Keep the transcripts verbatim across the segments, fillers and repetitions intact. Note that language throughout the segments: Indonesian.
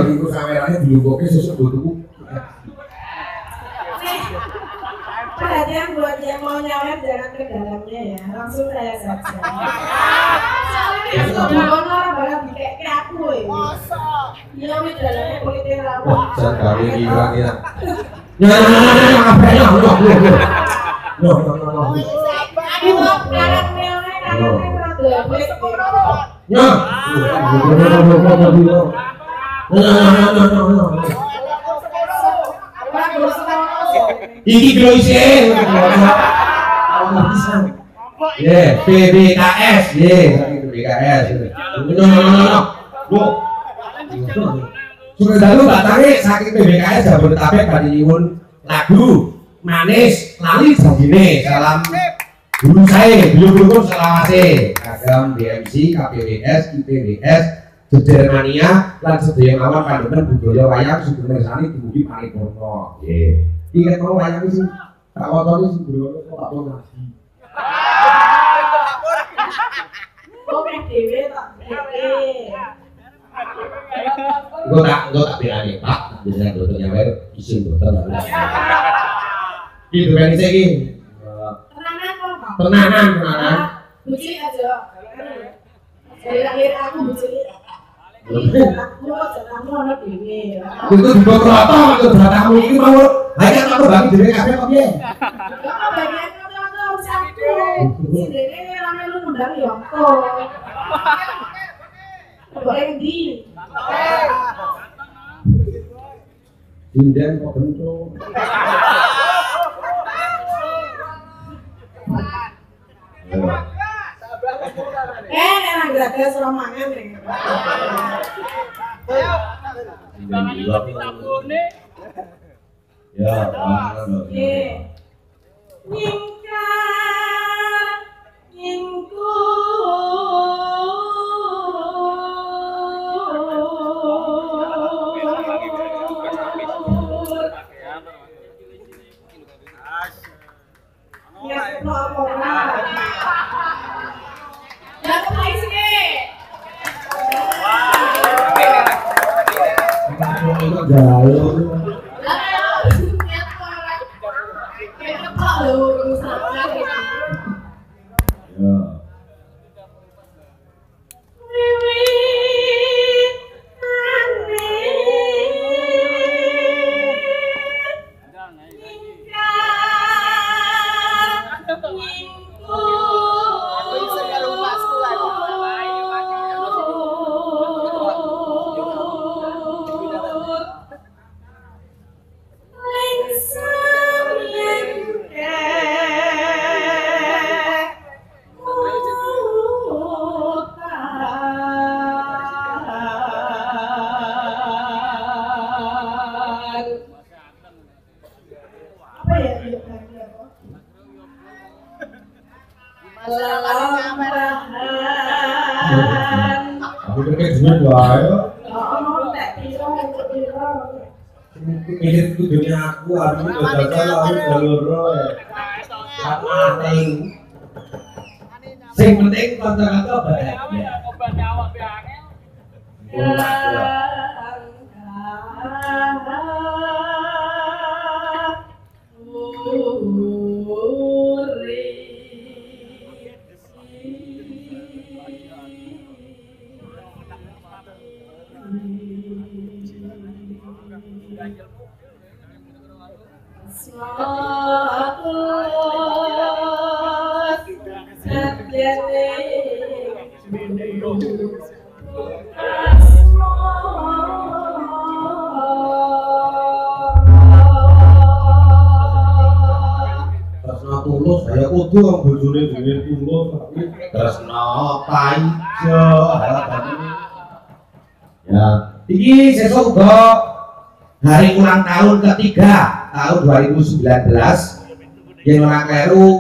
iku kamerane dilungguke sesuk go tuku. Perhatian buat yang mau nyawet jangan ke dalamnya ya, langsung saya saja. Soalnya kalau ono orang bakal dikek aku ya. Iya wis dalamnya politik rawa. Wah, sekali kira-kira. Ya, apa ya? No, no, no, no. Aduh, kanan melone, kanan rada wis. Ya. Iki kilo isi. Ye, P B K S, ye, P B K S. No, no, no, no. Yo. Sudah dulu batange saking P B K S Jabodetabek badhe nyuwun lagu manis lali janjine salam guru saya beliau-beliau selawase agam B M C K P W S I P W S Jejer Mania lan sedaya mawon kandhemen budaya wayang sugeng sani dumugi paripurna. Nggih. Iki kok wayang iki tak wacane sing buru kok tak ngaji. Kok dhewe tak dhewe. Gue tak, gue tak bilangin Pak, biasanya dokter nyawer isin dokter. Gitu kan ini lagi. Tenanan kok Pak. Tenanan, tenanan. Buci aja. Dari lahir aku buci. Aku kamu anak dhewe. Itu di bawah apa? Itu beratamu ini mau. Ayo aku bagi dhewe kabeh kok piye? Kok bagian kata-kata satu. Dene rame lu ngundang ya kok. Boleh di. Sinden kok bentuk. Eh, enak gratis ora mangan ning. Ya, Nggih. Nyingkar nyingku ya apa ora ya kemai sini Ini tujuannya aku, aku gagal, aku galur, mating. Sing penting kata-kata bahagia. Tulus, saya kudu yang bojone dhewe tulus tapi tresna paijo. Ya, iki sesuk uga hari ulang tahun ketiga tahun dua ribu sembilan belas yang ora kleru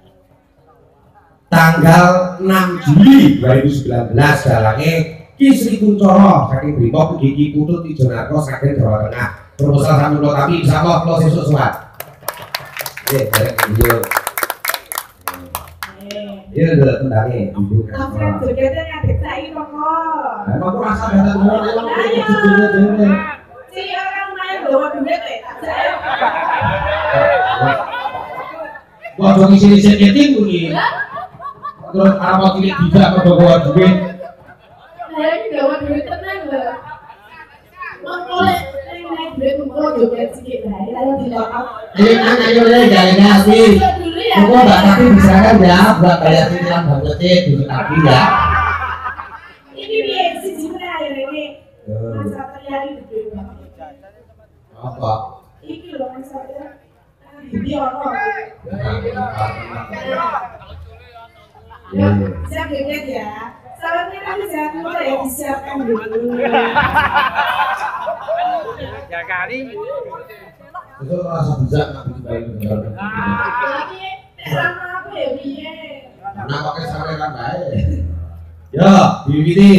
tanggal enam Juli dua ribu sembilan belas dalange Ki Sri Kuncoro saking Brimob Gigi Putut Ijonarko saking Jawa Tengah. Proposal sami kula tapi insyaallah kula sesuk suwat. Nggih, bareng video. Iya udah tendangi ibu kan. Langsung jogetnya ngadek saiki kok. Emang aku rasa datang dulu emang jujurnya dulu. Si orang main bawa duit ya, tak saya. Gua dong isi seketing bunyi. Terus apa cilik juga apa bawa duit? Saya ini bawa duit tenang loh. Mengkolek naik duit mengkol joget sedikit lah, ayo dilokap. Ayo kan ayo deh jangan ngasih. Aku mbak tapi bisa kan ya buat bayar cicilan budgetnya dulu tapi ya. Ini dia sisi mana ya ini? Masa terjadi gede banget. Apa? Iki loh masa terjadi. Dia orang. Ya, siap joget ya. Salamnya nanti jangan lupa ya disiapkan dulu. Ya kali. Itu rasa bisa nggak bisa Lagi sama apa ya biye? Nah pakai sampai kan baik. Ya, Bibiti.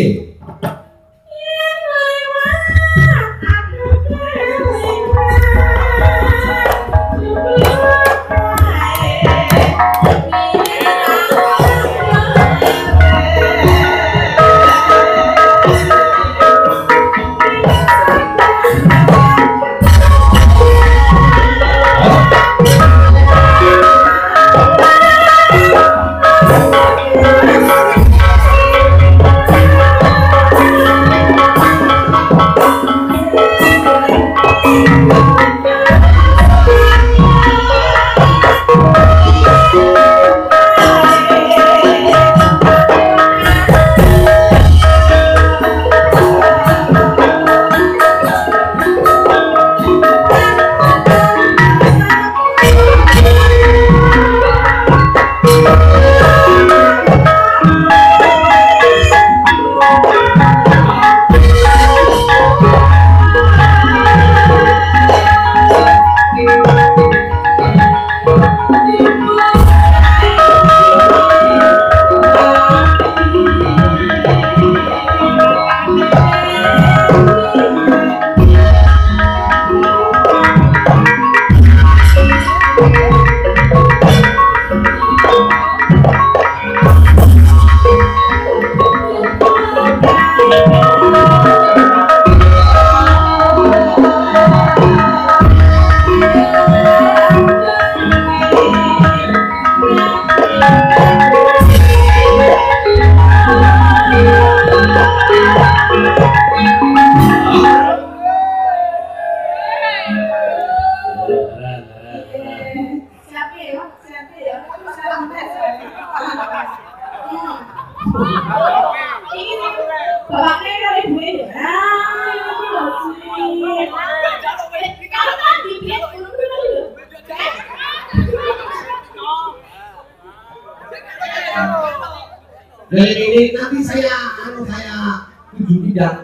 Dari ini nanti saya anu saya tujuh bidang.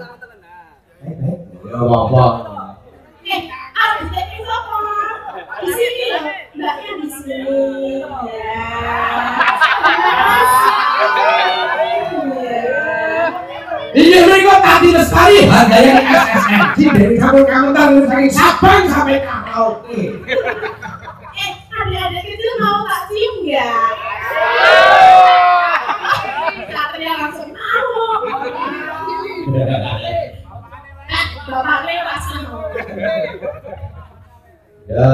Baik baik. Ya apa? Eh, harus jadi apa? Di sini loh, mbaknya di sini. Ini mereka tadi lestari harganya S S N G dari kamu-kamu tanggung dari Sabang sampai Merauke. Eh, adik-adik kecil mau tak cium nggak? Satria langsung mau. Eh, bapaknya pasti mau. Ya.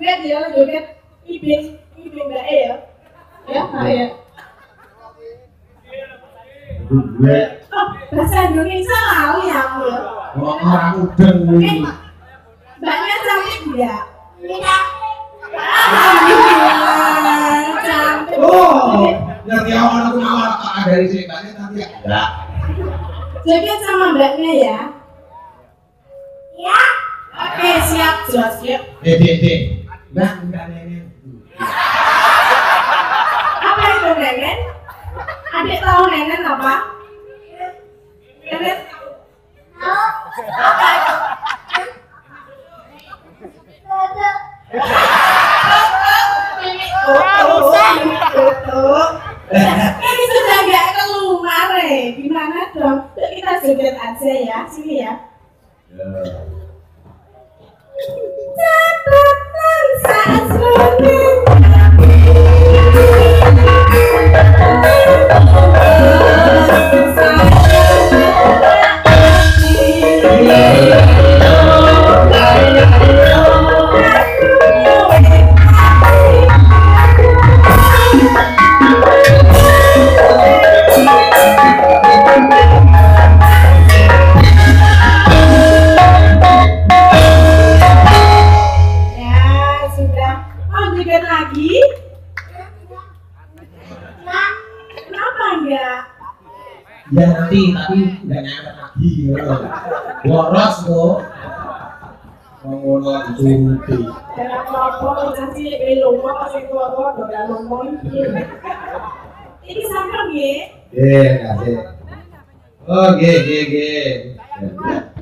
joget ya, joget ibing, ibing mbak E ya. Ya, mbak E. Gue. Oh, bahasa Indonesia lali aku ya. Oh, orang udeng ini. Mbaknya cantik enggak? Iya. Alhamdulillah, cantik. Oh, ngerti awal aku awal tak dari sini mbaknya nanti enggak. Joget sama mbaknya ya. Ya. Oke, siap, siap, siap. Eh, dek, dek. Mbak, enggak nenek. Apa itu nenen? Adik tahu nenen apa? Nenen? Apa itu? Ini sudah nggak keluar eh. Gimana dong? Kita joget aja ya, sini ya. Catatan saat lagi? Kenapa enggak? Ya nanti, tapi enggak nyampe lagi ya. Boros loh. Ngono dituruti. Jangan apa-apa nanti belum apa sih tua-tua udah ngomong iki. Ini sampai nggih? Nggih, kasih. Oh, nggih, nggih, nggih.